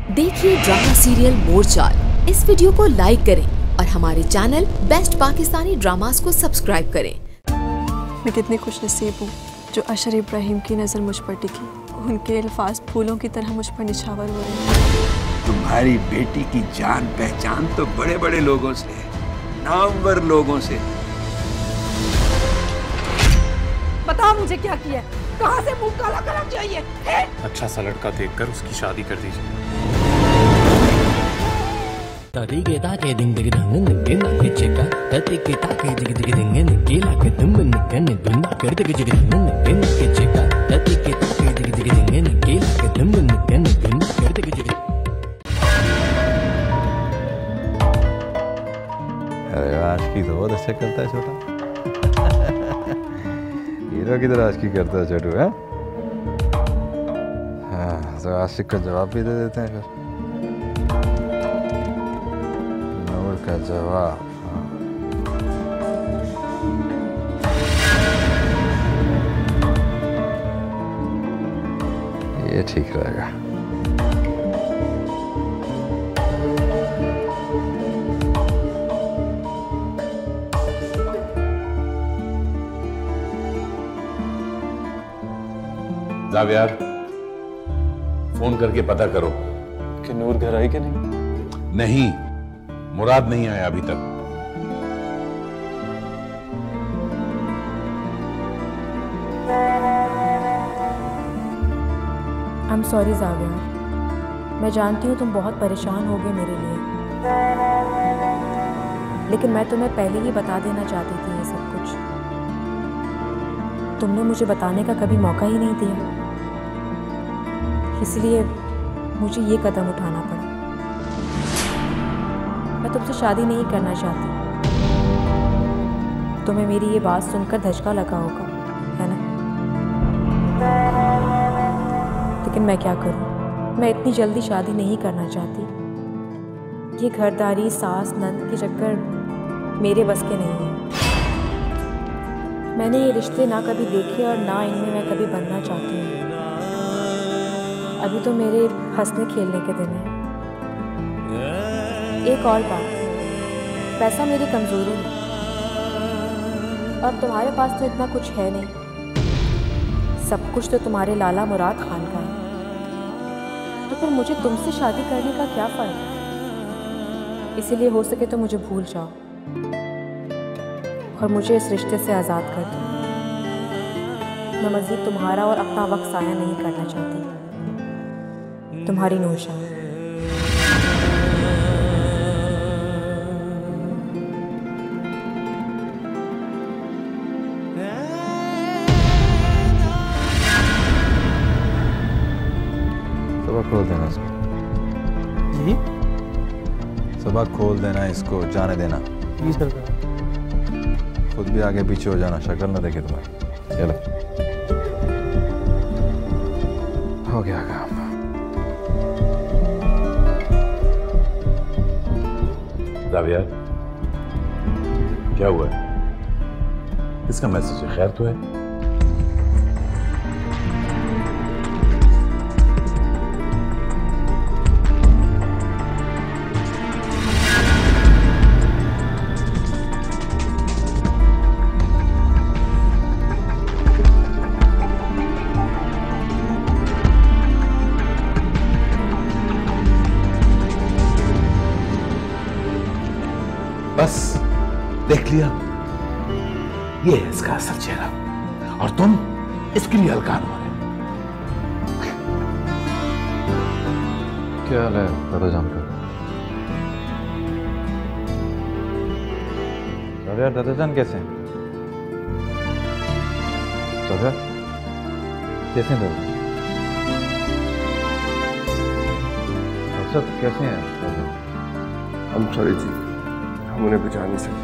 देखिए drama serial मोरचाल। इस video को लाइक करें और हमारे चैनल बेस्ट पाकिस्तानी ड्रामास को सब्सक्राइब करें। मैं कितनी खुशनसीब हूँ जो अशर इब्राहिम की नज़र मुझ पर टिकी। उनके अल्फाज फूलों की तरह मुझ पर निछावर हो रहे हैं। तुम्हारी बेटी की जान पहचान तो बड़े बड़े लोगों से है, नामवर लोगों से। बता मुझे क्या किया, कहाँ से मुंह काला करना चाहिए है? अच्छा सा लड़का देखकर उसकी शादी कर दीजिए। अरे आशिकी तो बहुत अच्छा करता है छोटा। हीरो की तरह आशिकी करता है छोटू है। हाँ तो आशिक का जवाब भी दे देते हैं फिर। नूर का जवाब ये ठीक रहेगा। जावियार, फोन करके पता करो कि नूर घर आई कि नहीं? नहीं, मुराद नहीं आया अभी तक। I'm sorry जावियार, मैं जानती हूँ तुम बहुत परेशान होगे मेरे लिए, लेकिन मैं तुम्हें पहले ही बता देना चाहती थी ये सब कुछ। तुमने मुझे बताने का कभी मौका ही नहीं दिया, इसलिए मुझे ये कदम उठाना पड़ा। मैं तुमसे शादी नहीं करना चाहती। तुम्हें मेरी ये बात सुनकर धचका लगा होगा, है ना? लेकिन मैं क्या करूं? मैं इतनी जल्दी शादी नहीं करना चाहती। ये घरदारी, सास, नंद के चक्कर मेरे बस के नहीं है। मैंने ये रिश्ते ना कभी देखे और ना इनमें मैं कभी बनना चाहती हूँ। अभी तो मेरे हंसने खेलने के दिन हैं। एक और बात, पैसा मेरी कमज़ोरी है और तुम्हारे पास तो इतना कुछ है नहीं। सब कुछ तो तुम्हारे लाला मुराद खान का है, तो फिर मुझे तुमसे शादी करने का क्या फ़ायदा? इसीलिए हो सके तो मुझे भूल जाओ और मुझे इस रिश्ते से आज़ाद कर दो। मैं मज़ीद तुम्हारा और अपना वक्त ज़ाया नहीं करना चाहती। तुम्हारी नूरशाह। सुबह खोल देना इसको। जी? सुबह खोल देना इसको, जाने देना। जी सरकार। खुद भी आगे पीछे हो जाना, शक्ल ना देखे तुम्हारी। चलो, हो गया काम। जावियार, क्या हुआ? इसका मैसेज है, खैर तो है? बस देख लिया, ये है इसका असल चेहरा और तुम इसके लिए हल्का हो रहे। क्या हाल है दादा जान का? यार दादा जान कैसे हैं? कैसे हैं दादा? अच्छा कैसे हैं दादा? हम सॉरी जी, हम उन्हें बचा नहीं सकते।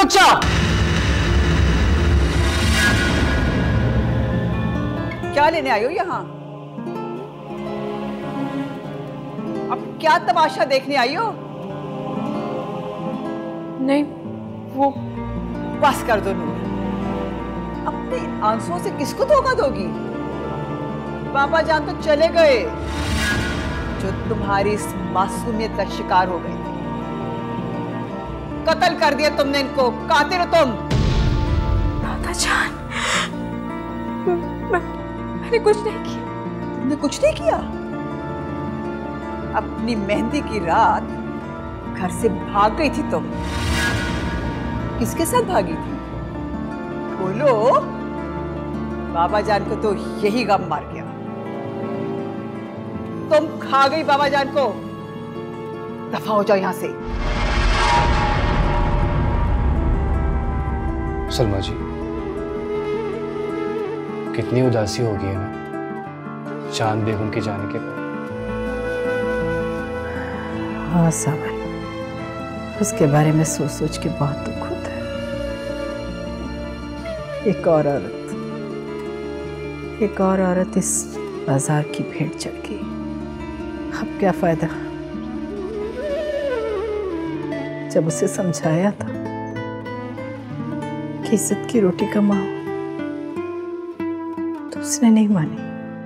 पूछा? क्या लेने आई हो यहाँ? अब क्या तमाशा देखने आई हो? नहीं, वो बस कर दो नूर, अपने आंसुओं से किसको धोखा दोगी? पापा जान तो चले गए जो तुम्हारी इस मासूमियत का शिकार हो गए। कत्ल कर दिया तुमने इनको, कातिल हो तुम। दादा जान, मैंने कुछ नहीं किया। तुमने कुछ नहीं किया? अपनी मेहंदी की रात घर से भाग गई थी तुम। किसके साथ भागी थी? बोलो। बाबा जान को तो यही गम मार गया। तुम खा गई बाबा जान को। दफा हो जाओ यहां से। सलमा जी, कितनी उदासी होगी है ना चांद बेगम के जाने के बाद। हाँ सावन, उसके बारे में सोच सोच के बहुत दुख होता है। एक और औरत इस बाजार की भेंट चढ़ गई। अब क्या फायदा? जब उसे समझाया था कि इज्जत की रोटी कमाओ, तो उसने नहीं मानी।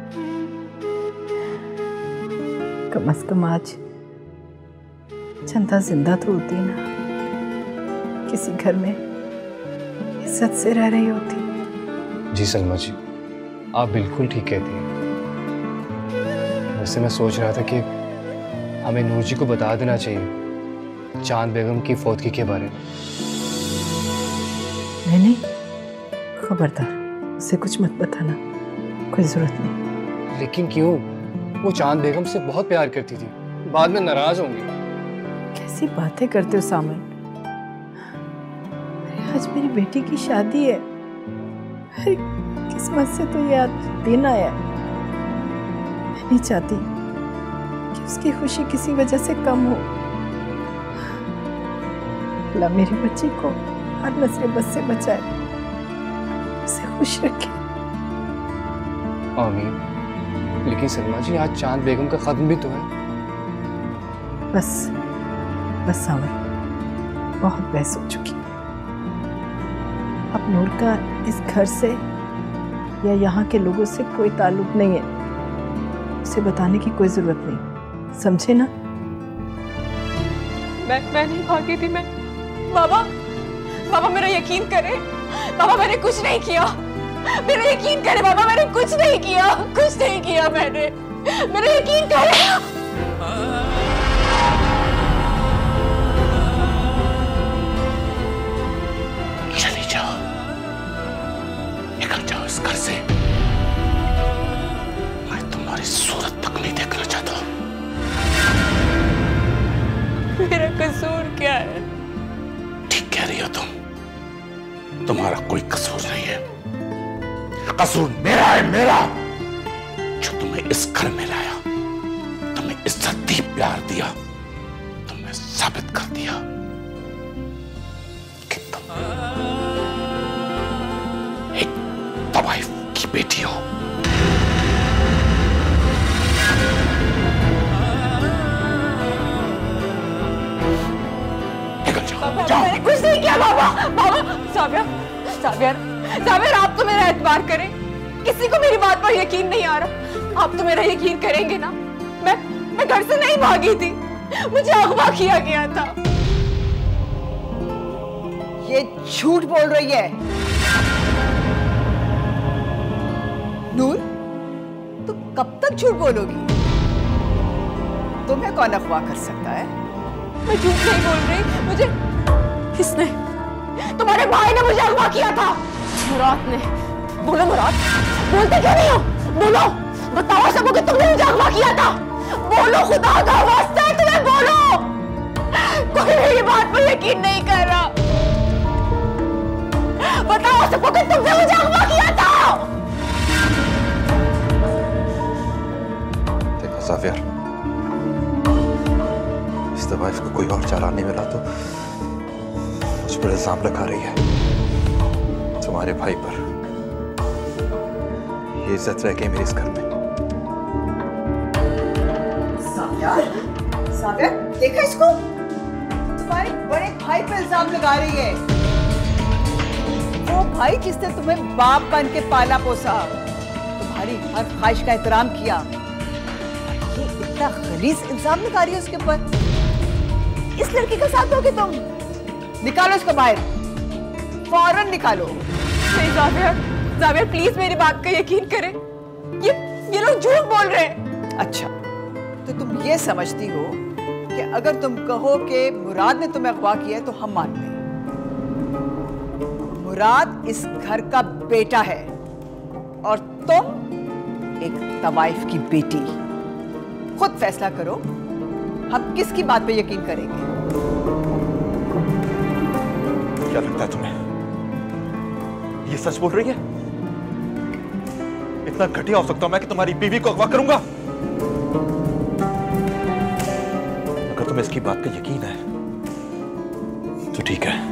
कम से कम आज चंदा जिंदा तो होती ना, किसी घर में इज्जत से रह रही होती। जी सलमा जी, आप बिल्कुल ठीक कहती हैं। वैसे मैं सोच रहा था कि हमें नूर जी को बता देना चाहिए चांद बेगम की फौतगी के बारे में। नहीं, खबरदार, उसे कुछ मत बताना, कोई जरूरत नहीं। लेकिन क्यों? वो चांद बेगम से बहुत प्यार करती थी, बाद में नाराज होंगी। कैसी बातें करते हो सामन? अरे आज मेरी बेटी की शादी है। अरे किस्मत से तो ये आज दिन आया। मैं नहीं चाहती कि उसकी खुशी किसी वजह से कम हो। अल्लाह मेरी बच्ची को हर मुसीबत से बचाए, उसे खुश रखे। आमीन। लेकिन सलमा जी, आज चांद बेगम का खत्म भी तो है। बस सावन, बहुत बहस हो चुकी। अब नूर का इस घर से या यहाँ के लोगों से कोई ताल्लुक नहीं है। उसे बताने की कोई जरूरत नहीं, समझे ना? मैं नहीं भागी थी। बाबा मेरा यकीन करे। बाबा मैंने कुछ नहीं किया। मेरा यकीन करे बाबा, मैंने कुछ नहीं किया मैंने। मेरा यकीन करे। चली जाओ, निकल जाओ इस घर से। मैं तुम्हारी सूरत तक नहीं देखना चाहता। मेरा कसूर क्या है? ठीक कह रही हो तुम, तुम्हारा कोई कसूर नहीं है। कसूर मेरा है, मेरा, जो तुम्हें इस घर में लाया, तुम्हें इज्जत दी, प्यार दिया, तुम्हें साबित कर दिया कि तुम एक तवाइफ की बेटी हो। निकल जाओ, जाओ। मैंने कुछ नहीं किया बाबा। साबिर, आप तो मेरा एतबार करें। किसी को मेरी बात पर यकीन नहीं आ रहा। आप तो मेरा यकीन करेंगे ना? मैं घर से नहीं भागी थी, मुझे अगवा किया गया था। ये झूठ बोल रही है नूर। तो कब तक झूठ बोलोगी? तुम्हें कौन अगवा कर सकता है? मैं झूठ नहीं बोल रही। मुझे किसने? तुम्हारे भाई ने मुझे अगवा किया था। मुराद ने। बोलो मुराद, बोलते क्यों नहीं हो? बोलो, बताओ सबको कि तुमने मुझे अगवा किया था। बोलो, खुदा का वास्ता है तुम्हें, बोलो। कोई मेरी बात पर यकीन नहीं कर रहा। बताओ सबको कि तुमने मुझे अगवा किया था। देखो साफिया, इस तवाइफ को कोई और चारा नहीं मिला तो मुझ पर इल्जाम लगा रही है, तुम्हारे भाई पर। ये इज्जत रह गई मेरे इस घर में। सागर, देखा इसको? तुम्हारे बड़े भाई पर इल्जाम लगा रही है। वो भाई जिसने तुम्हें बाप बन के पाला पोसा, तुम्हारी हर ख्वाहिश का एहतराम किया, ये इतना गलीज इल्जाम लगा रही है उसके ऊपर। इस लड़की का साथ दोगे तुम? निकालो इसको बाहर, फौरन निकालो। नहीं जावेद प्लीज मेरी बात का यकीन करें, ये लोग झूठ बोल रहे हैं। अच्छा, तो तुम ये समझती हो कि अगर तुम कहो कि मुराद ने तुम्हें अगवा किया है तो हम मान लें? मुराद इस घर का बेटा है और तुम एक तवाइफ की बेटी। खुद फैसला करो, हम किसकी बात पे यकीन करेंगे? क्या लगता है तुम्हें ये सच बोल रही है? इतना घटिया हो सकता हूं मैं कि तुम्हारी बीवी को अगवा करूंगा? अगर तुम्हें इसकी बात का यकीन है तो ठीक है,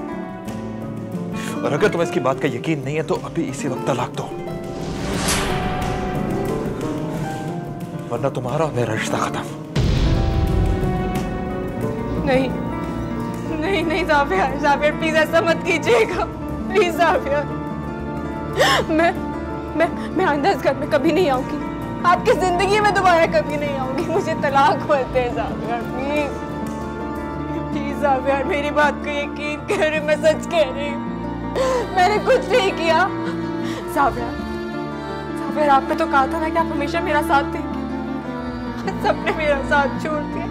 और अगर तुम्हें इसकी बात का यकीन नहीं है तो अभी इसी वक्त तलाक दो, वरना तुम्हारा और मेरा रिश्ता खत्म। नहीं नहीं नहीं जावेद प्लीज ऐसा मत कीजिएगा, प्लीज जावेद। मैं आइंदा इस घर में कभी नहीं आऊंगी, आपकी जिंदगी में दोबारा कभी नहीं आऊंगी। मुझे तलाक मत दे जावेद, प्लीज प्लीज जावेद, मेरी बात को यकीन करें, मैं सच कह रही हूँ, मैंने कुछ नहीं किया। जावेद आपने तो कहा था ना कि आप हमेशा मेरा साथ देंगे, सबने मेरा साथ छोड़ दिया।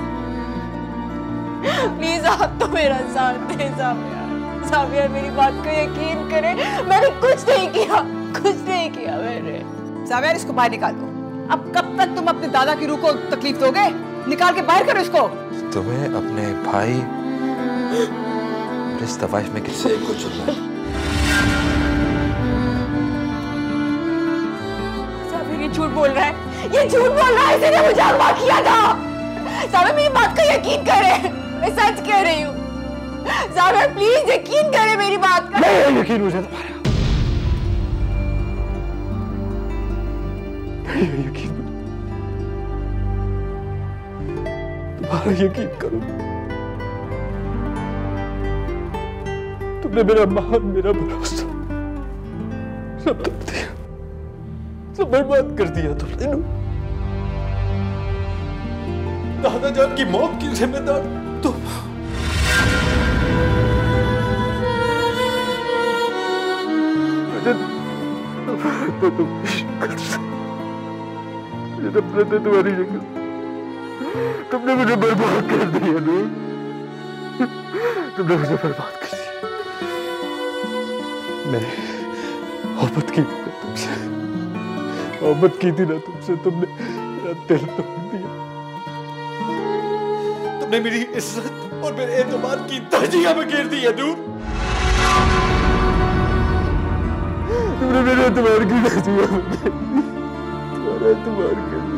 प्लीज आप तो मेरा साथ दें जावेद, मेरी बात को यकीन करें, मैंने कुछ नहीं किया, कुछ नहीं किया मैंने। जावेद, इसको बाहर निकाल दो। अब कब तक तुम अपने दादा की रूह को तकलीफ दोगे? निकाल के बाहर करो इसको। तुम्हें अपने भाई इस तवाइफ में किसी एक को चुनना है। जावेद ये झूठ बोल रहा है, ये झूठ बोल रहा है, इसने मुझे अगवा किया था। जावेद मेरी बात का यकीन करें, मैं सच कह रही हूँ। जावेद प्लीज यकीन करें मेरी बात का। नहीं यकीन मुझे तुम्हारा, नहीं यकीन, तुम्हारा यकीन करो। तुमने मेरा मान, मेरा भरोसा सब तोड़ दिया, सब बर्बाद कर दिया तुमने। दादा जान की मौत की जिम्मेदार तुम। तो तुम शक्ल से मुझे नफरत है, तुम्हारी शक्ल। तुमने मुझे बर्बाद कर दिया नूर, तुमने मुझे बर्बाद कर दिया। मैं मोहब्बत की थी ना तुमसे, मोहब्बत की थी ना तुमसे, तुमने मेरा दिल तोड़ दिया। तुमने मेरी इज्जत और मेरे एतबार की धज्जियां में गिर दी है नूर। तुमने मेरे एतबार की धज्जियां में गिर दी, तुम्हारा एतबार कर दी।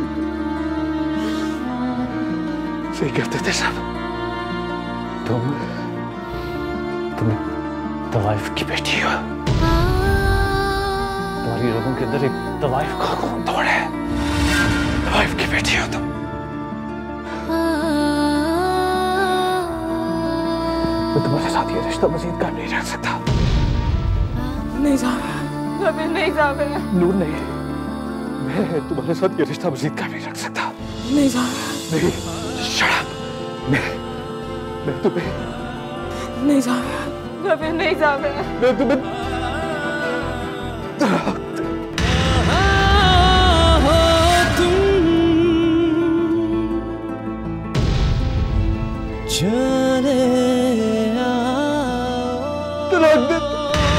सही कहते थे सब, तुम तवाइफ की बेटी हो। तुम्हारी रगों के अंदर एक तवाइफ का खून दौड़ है, तवाइफ की बेटी हो तुम। मैं तुम्हारे साथ ये रिश्ता मजीद कायम नहीं रख सकता। नहीं जावेद, नहीं जावेद। नूर नहीं, मैं तुम्हारे साथ ये रिश्ता मजीद कायम नहीं रख सकता। नहीं जावेद, नहीं, शट अप। मैं तुम्हें नहीं जावेद, नहीं जावेद, मैं तुम्हें तलाक दे।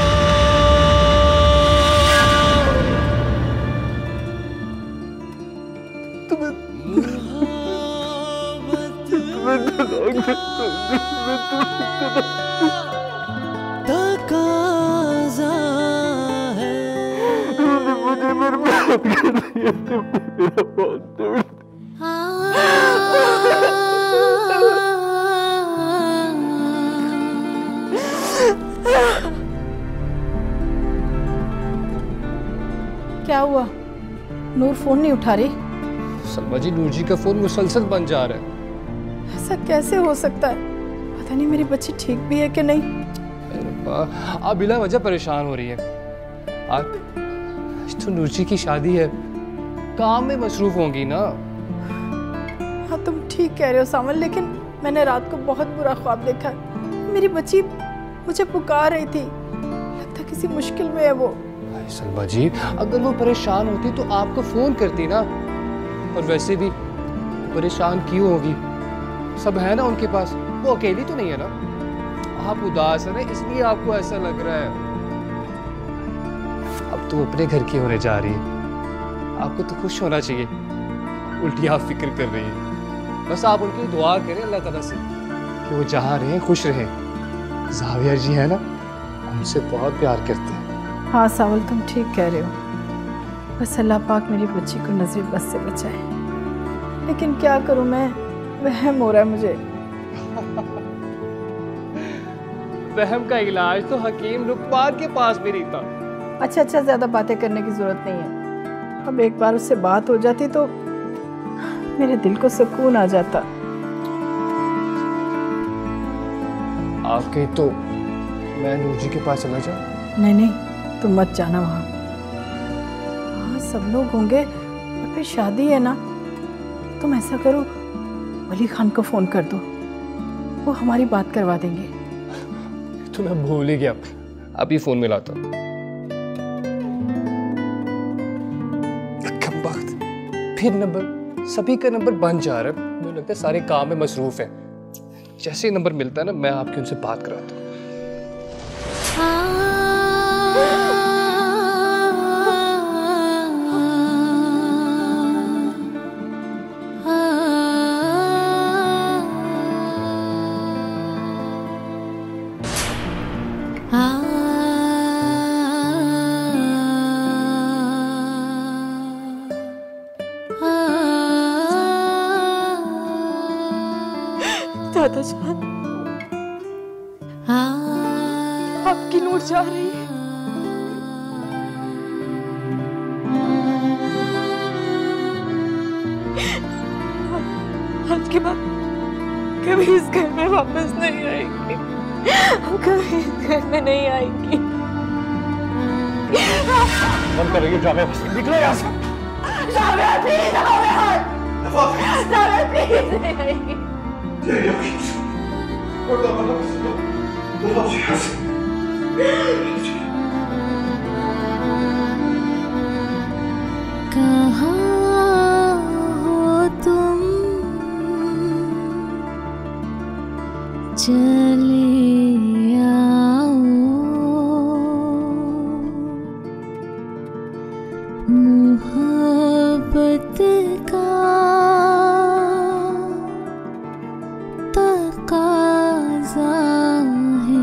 मुझे बर्बाद कर दिया, तुमने मेरा बहुत तोड़ दिया। क्या हुआ? नूर फोन नहीं उठा रही? सलमा जी, नूर जी का फोन मुसलसल बंद जा रहा है। ऐसा कैसे हो सकता है? पता नहीं मेरी बच्ची ठीक भी है कि नहीं। आप बिला वजह परेशान हो रही है। आज तो नूर जी की शादी है, काम में मसरूफ होंगी ना। हाँ तुम ठीक कह रहे हो सावन, लेकिन मैंने रात को बहुत बुरा ख्वाब देखा। मेरी बच्ची मुझे पुकार रही थी, लगता किसी मुश्किल में है वो। सलमा जी, अगर वो परेशान होती तो आपको फोन करती ना। और वैसे भी परेशान क्यों होगी, सब है ना उनके पास, वो अकेली तो नहीं है ना। आप उदास है ना, इसलिए आपको ऐसा लग रहा है। अब तो अपने घर की होने जा रही है, आपको तो खुश होना चाहिए, उल्टी आप फिक्र कर रही है। बस आप उनके लिए दुआ करें अल्लाह ताला से कि वो जहाँ रहे खुश रहे। जाविया जी है ना, उनसे बहुत प्यार करते हैं। हाँ सावल, तुम ठीक कह रहे हो। बस अल्लाह पाक मेरी बच्ची को नजर बस से बचाए। लेकिन क्या करूं मैं, वहम हो रहा है मुझे। वहम का इलाज तो हकीम लुकमान के पास भी नहीं था। अच्छा, ज्यादा बातें करने की जरूरत नहीं है। अब एक बार उससे बात हो जाती तो मेरे दिल को सुकून आ जाता। आपके तो मैं नूर जी के पास चला जाऊं? नहीं, तुम मत जाना वहाँ। वहाँ सब लोग होंगे और फिर शादी है ना। तुम ऐसा करो, वली खान को फोन कर दो, वो हमारी बात करवा देंगे। तो मैं भूल ही गया, अभी फोन मिलाता हूँ। कम वक्त फिर नंबर, सभी का नंबर बंद जा रहा है। मुझे लगता है सारे काम में मसरूफ है। जैसे ही नंबर मिलता है ना, मैं आपकी उनसे बात कराता हूँ। दादा जान, आपकी नूर जा रही है। आज के बाद कभी इस घर में वापस नहीं आएंगी, कभी इस घर में नहीं आएंगी। बंद कर रही है जामिया, निकलो यहाँ से। जामिया प्लीज, जामिया प्लीज नहीं आएंगी। कहाँ हो तुम, चले आओ, मोहब्बत का तकाज़ा है,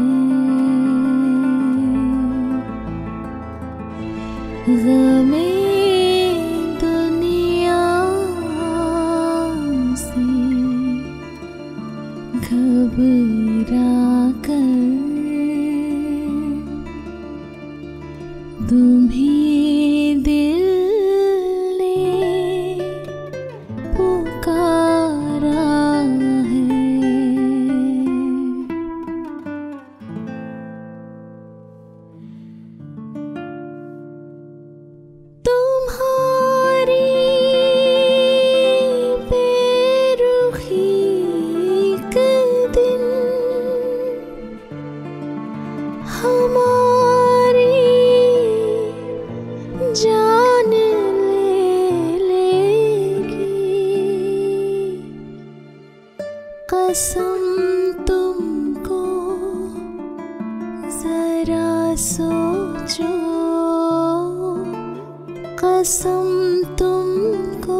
ग़मे दुनिया से घबरा कर तुम्हें दिल ने पुकारा है। तुम्हारी बेरुखी के दिन हमारी जान ले लेगी। कसम तुमको जरा सोचो, कसम तुमको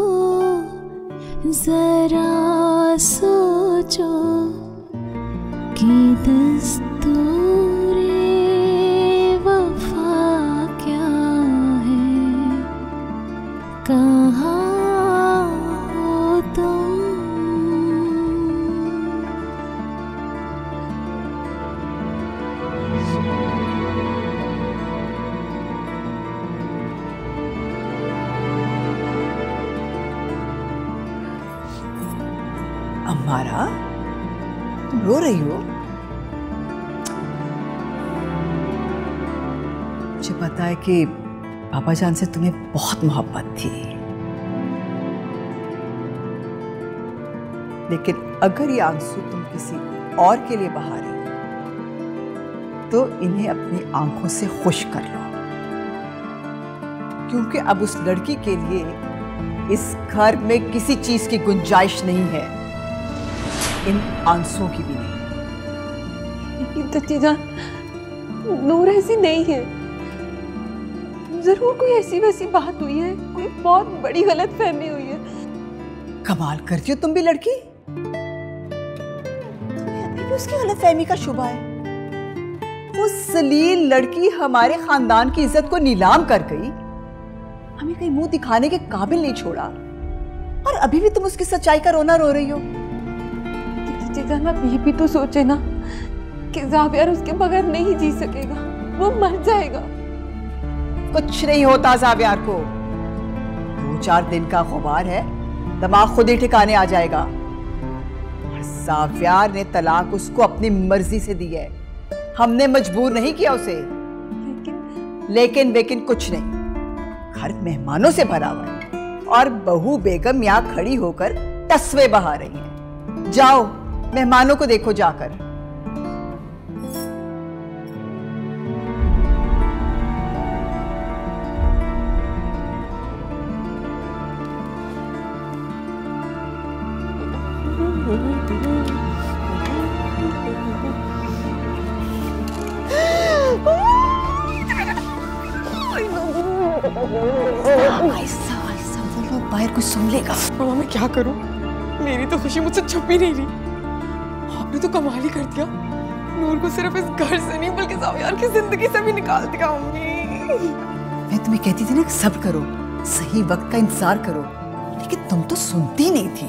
जरा सोचो कि दस्तूरे वफा क्या है। कहाँ हो तुम, तुम्हारा? तुम रो रही हो? मुझे पता है कि पापा जान से तुम्हें बहुत मोहब्बत थी, लेकिन अगर ये आंसू तुम किसी और के लिए बहा रही हो तो इन्हें अपनी आंखों से खुश कर लो, क्योंकि अब उस लड़की के लिए इस घर में किसी चीज की गुंजाइश नहीं है, इन आंसुओं की भी नहीं। दत्ती जान, नूर ऐसी नहीं है। जरूर कोई ऐसी वैसी बात हुई है, कोई बहुत बड़ी गलतफहमी हुई है। कमाल करती हो तुम भी लड़की, तुम्हें अभी भी उसकी गलतफहमी का शुबा है। वो सलील लड़की हमारे खानदान की इज्जत को नीलाम कर गई, हमें कहीं मुंह दिखाने के काबिल नहीं छोड़ा, और अभी भी तुम उसकी सच्चाई का रोना रो रही हो। जान, आप ये भी तो सोचे ना कि ज़ावियर उसके बगैर नहीं जी सकेगा, वो मर जाएगा। कुछ नहीं होता ज़ावियर को, 2-4 दिन का गुबार है, दिमाग खुद ही ठिकाने आ जाएगा। और ज़ावियर ने तलाक उसको अपनी मर्जी से दी है, हमने मजबूर नहीं किया उसे। लेकिन कुछ नहीं, घर मेहमानों से भरा हुआ है और बहू बेगम यहाँ खड़ी होकर तस्वे बहा रही है। जाओ मेहमानों को देखो जाकर। बाहर कुछ सुन लेगा। मामा मैं क्या करूं? मेरी तो खुशी मुझसे छुप ही नहीं रही। आपने तो कमाल ही कर दिया, नूर को सिर्फ इस घर से नहीं बल्कि ज़ावियर की जिंदगी से भी निकाल दिया। मम्मी, मैं तुम्हें कहती थी ना, सब्र करो, सही वक्त का इंतजार करो, लेकिन तुम तो सुनती नहीं थी।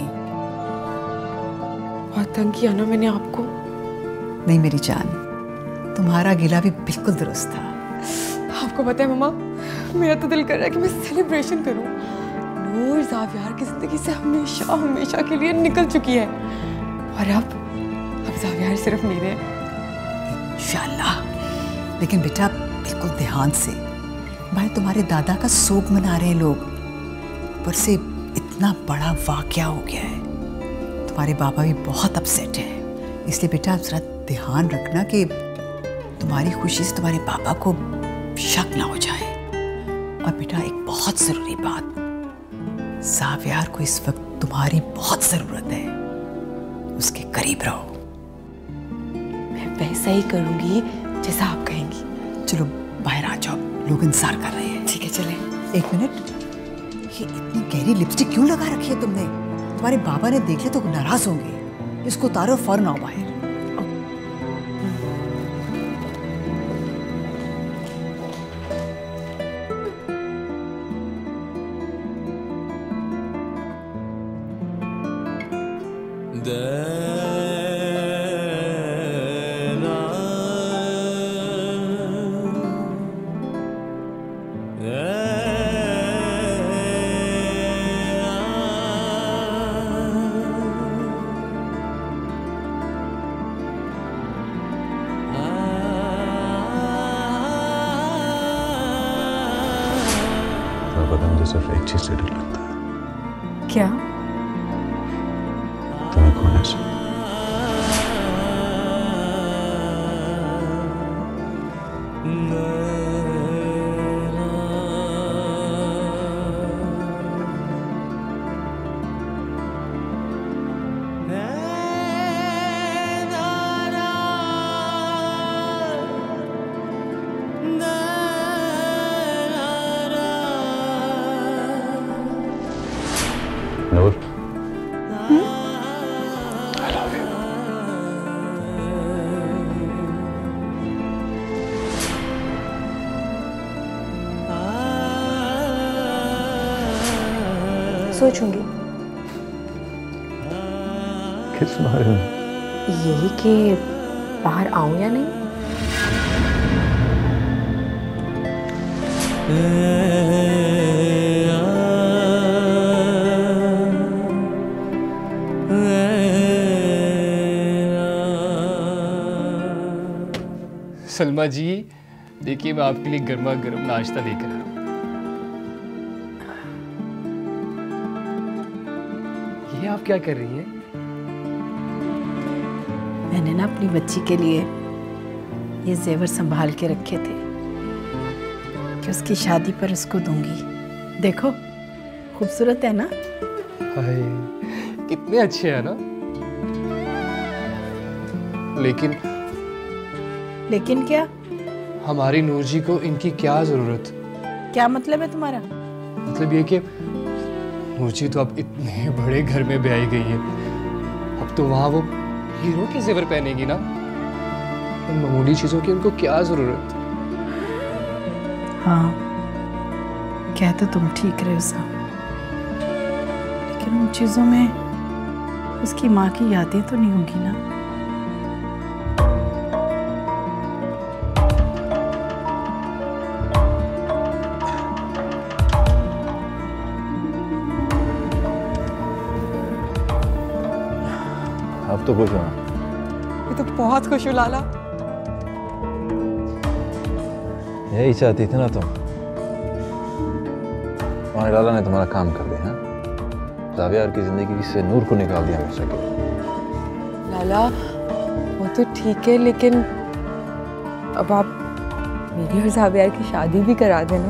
बहुत तंग किया ना मैंने आपको? नहीं मेरी जान, तुम्हारा गिला भी बिल्कुल दुरुस्त था। आपको पता है मामा, मेरा तो दिल कर रहा है कि मैं सेलिब्रेशन करूं। नूर ज़ावियर की जिंदगी से हमेशा हमेशा के लिए निकल चुकी है, और अब ज़ावियर सिर्फ मेरे हैं। इंशाल्लाह। लेकिन बेटा बिल्कुल ध्यान से, भाई तुम्हारे दादा का शोक मना रहे हैं लोग, ऊपर से इतना बड़ा वाकया हो गया है, तुम्हारे बाबा भी बहुत अपसेट हैं, इसलिए बेटा जरा ध्यान रखना कि तुम्हारी खुशी से तुम्हारे पापा को शक ना हो जाए। और बेटा एक बहुत जरूरी बात, ज़ावियर को इस वक्त तुम्हारी बहुत जरूरत है, उसके करीब रहो। मैं वैसा ही करूंगी जैसा आप कहेंगी। चलो बाहर आ जाओ, लोग इंतजार कर रहे हैं। ठीक है चलें। 1 मिनट, ये इतनी गहरी लिपस्टिक क्यों लगा रखी है तुमने? तुम्हारे बाबा ने देख लिया तो नाराज होंगे, इसको उतारो, फौरन आओ बाहर। सिर्फ एक चीज से डर लगता है। क्या? तुम्हें खोने से। नूर, I love you. सोचूंगी। किस बारे में? यही कि बाहर आऊं या नहीं। सलमा जी, देखिए मैं आपके लिए गर्मा गर्म नाश्ता लेकर आया हूँ। ये आप क्या कर रही हैं? मैंने ना अपनी बच्ची के लिए ये जेवर संभाल के रखे थे कि उसकी शादी पर उसको दूंगी। देखो खूबसूरत है ना? हाय, कितने अच्छे हैं ना। लेकिन क्या? हमारी नूर जी को इनकी क्या जरूरत? क्या मतलब है तुम्हारा? मतलब ये कि नूर जी तो अब इतने बड़े घर में ब्याही गई है, अब तो वहां वो हीरो के जेवर पहनेगी ना। इन मामूली चीजों की उनको क्या जरूरत? हाँ, कह तो तुम ठीक रहे हो साहब, लेकिन उन चीजों में उसकी माँ की यादें तो नहीं होंगी ना। अब तो खुश हो? मैं तो बहुत खुश हूँ लाला। यही चाहती थी ना तुम? तुम्हारे लाला ने तुम्हारा काम कर दिया। ज़ावियार की जिंदगी से नूर को निकाल दिया हमेशा के। लाला वो तो ठीक है, लेकिन अब आप मेरी और ज़ावियार की शादी भी करा देना।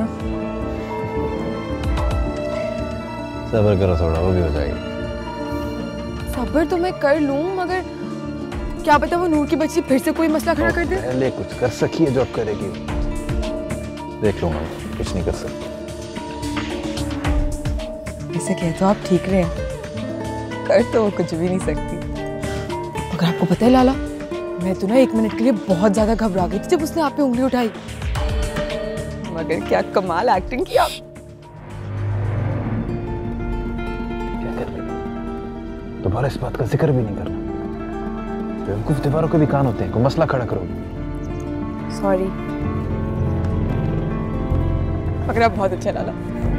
सब्र करो थोड़ा, वो भी हो जाएगी। सब्र तो मैं कर लूं, मगर क्या पता वो नूर की बच्ची फिर से कोई मसला खड़ा कर दे। पहले कुछ कर सकी है जो अब करेगी। देख लूंगा, कुछ नहीं कर सकती। ऐसे कह तो आप ठीक रहे, कर तो वो कुछ भी नहीं सकती। मगर आपको पता है लाला, मैं तो ना 1 मिनट के लिए बहुत ज्यादा घबरा गई थी जब उसने आप पे उंगली उठाई। मगर क्या कमाल एक्टिंग की आप। दोबारा इस बात का जिक्र भी नहीं करना। बेवकूफ दीवारों के भी कान होते हैं, कोई मसला खड़ा करो। सॉरी, मगर आप बहुत अच्छा लाला।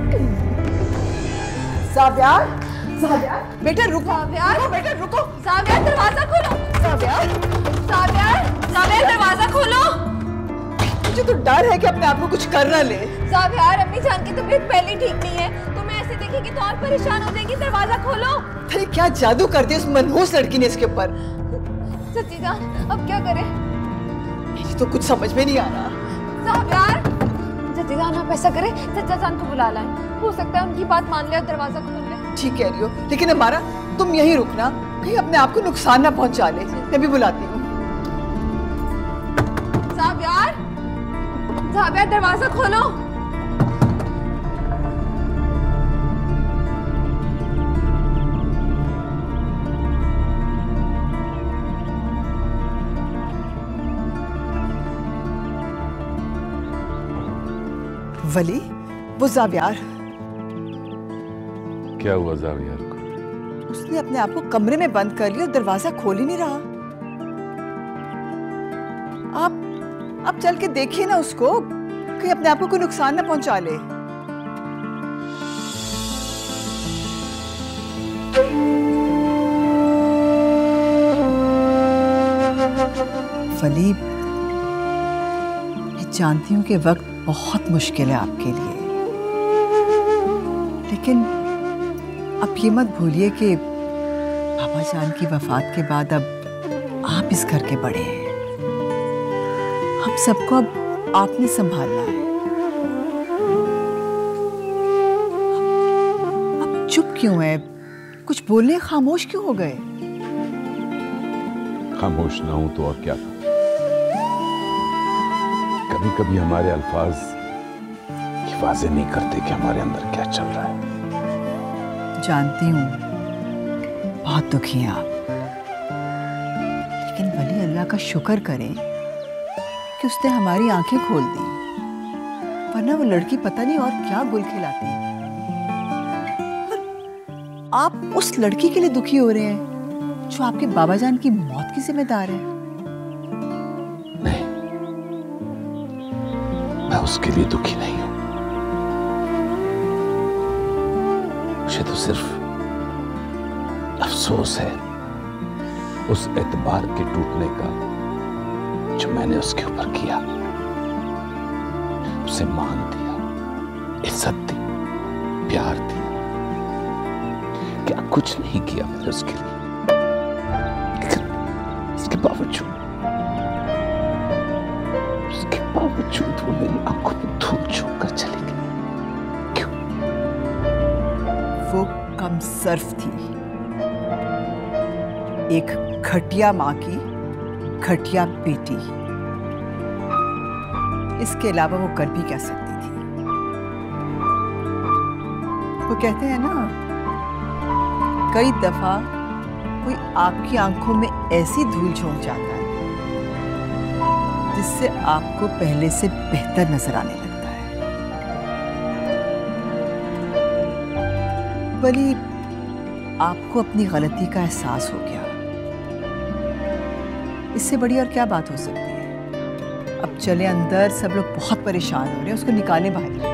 ज़ावियार, ज़ावियार बेटा रुको। ज़ावियार बेटा रुको। ज़ावियार दरवाजा खोलो। ज़ावियार, ज़ावियार, ज़ावियार दरवाजा खोलो। मुझे तो डर है कि अपने आप को कुछ कर ना ले। ज़ावियार, अम्मी जान की तबीयत पहले ठीक नहीं है, तुम्हें ऐसे देखेगी तो और परेशान हो जाएगी। दरवाजा खोलो। अरे क्या जादू कर दिया उस मनहूस लड़की ने इसके ऊपर। सच्ची जान, अब क्या करें? मुझे तो कुछ समझ में नहीं आ रहा। ज़ावियार, सच्ची जान आप ऐसा करें, सच्चा जान को बुला लाएं, हो सकता है उनकी बात मान ले और दरवाजा खोल ले। ठीक कह रही हो, लेकिन हमारा तुम यहीं रुकना, कहीं अपने आप को नुकसान ना पहुंचा ले। मैं भी बुलाती हूँ। ज़ावियार, ज़ावियार दरवाजा खोलो। वली, वो ज़ावियार। क्या हुआ ज़ावियार को? उसने अपने आप को कमरे में बंद कर लिया, दरवाजा खोल ही नहीं रहा। आप चल के देखिए ना उसको, कहीं अपने आप को कोई नुकसान ना पहुंचा ले। वली, मैं जानती हूँ कि वक्त बहुत मुश्किल है आपके लिए, लेकिन अब ये मत भूलिए कि बाबा जान की वफात के बाद अब आप इस घर के बड़े हैं। हम सबको अब आपने संभालना है। अब चुप क्यों है? कुछ बोलने खामोश क्यों हो गए? खामोश ना हूं तो और क्या था? कभी कभी हमारे अल्फाज ये वाज़ेह नहीं करते कि हमारे अंदर क्या चल रहा है। जानती हूँ बहुत दुखी हैं आप, लेकिन वली अल्लाह का शुक्र करें कि उसने हमारी आंखें खोल दी, वरना वो लड़की पता नहीं और क्या गुल खिलाती। पर आप उस लड़की के लिए दुखी हो रहे हैं जो आपके बाबा जान की मौत की जिम्मेदार है। मैं उसके लिए दुखी नहीं हूं, मुझे तो सिर्फ अफसोस है उस एतबार के टूटने का जो मैंने उसके ऊपर किया, उसे मान दिया, इज्जत दी, प्यार दिया, क्या कुछ नहीं किया मैंने उसके लिए। इसके बावजूद वो मेरी आंखों में धूल झोंक कर चली गई। क्यों? वो कमसर्फ थी, एक घटिया मां की घटिया बेटी। इसके अलावा वो कर भी क्या सकती थी? वो कहते हैं ना, कई दफा कोई आपकी आंखों में ऐसी धूल झोंक जाता है जिससे आपको पहले से बेहतर नजर आने लगता है। बली आपको अपनी गलती का एहसास हो गया, इससे बड़ी और क्या बात हो सकती है। अब चले अंदर, सब लोग बहुत परेशान हो रहे हैं, उसको निकालें बाहर।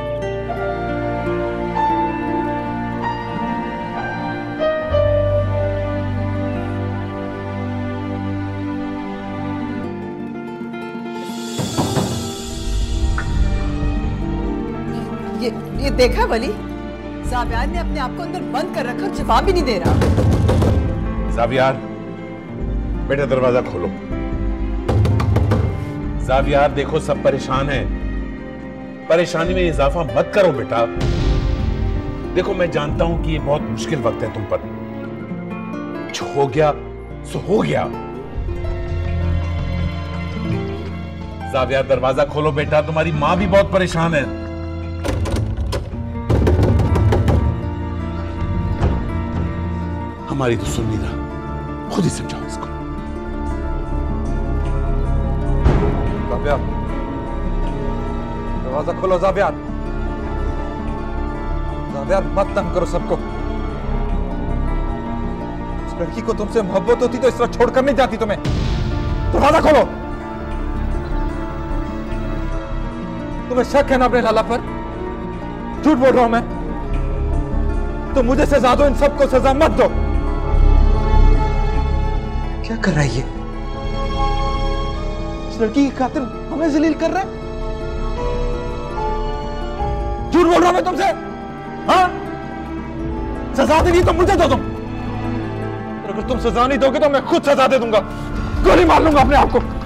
ये देखा वली, ज़ावियार ने अपने आप को अंदर बंद कर रखा, जवाब भी नहीं दे रहा। ज़ावियार, बेटा दरवाजा खोलो। ज़ावियार देखो, सब परेशान हैं, परेशानी में इजाफा मत करो बेटा। देखो मैं जानता हूं कि ये बहुत मुश्किल वक्त है तुम पर, जो हो गया सो हो गया। ज़ावियार दरवाजा खोलो बेटा, तुम्हारी मां भी बहुत परेशान है। हमारी तो सुन नहीं रहा, खुद ही समझाओ इसको। ज़ावियार, दरवाजा खोलो ज़ावियार। ज़ावियार मत तंग करो सबको। इस लड़की को तुमसे मोहब्बत होती तो इस तरह छोड़कर नहीं जाती तुम्हें। दरवाजा खोलो। तुम्हें शक है ना अपने लाला पर? झूठ बोल रहा हूं मैं? तो मुझे सजा दो, इन सबको सजा मत दो। क्या कर रहा है ये? इस लड़की की खातिर हमें जलील कर रहा है? झूठ बोल रहा हूं मैं तुमसे? हाँ? सजा देगी तो मुझे दो तुम। और अगर तुम सजा नहीं दोगे तो मैं खुद सजा दे दूंगा, गोली मार लूंगा अपने आप को।